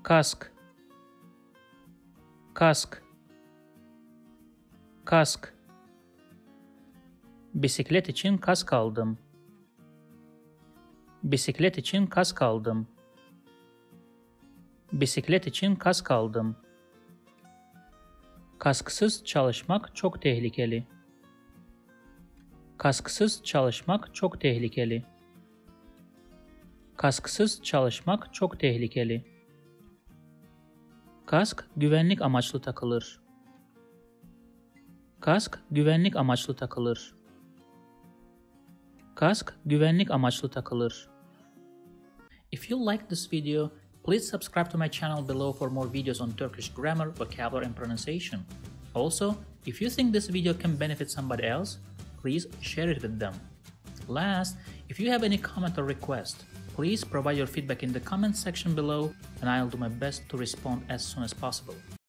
kask, kask, kask. Bisiklet için kask aldım. Bisiklet için kask aldım. Bisiklet için kask aldım. Kasksız çalışmak çok tehlikeli. Kasksız çalışmak çok tehlikeli. Kasksız çalışmak çok tehlikeli. Kask güvenlik amaçlı takılır. Kask güvenlik amaçlı takılır. Kask güvenlik amaçlı takılır. If you like this video, please subscribe to my channel below for more videos on Turkish grammar, vocabulary and pronunciation. Also, if you think this video can benefit somebody else, please share it with them. Last, if you have any comment or request, please provide your feedback in the comment section below and I'll do my best to respond as soon as possible.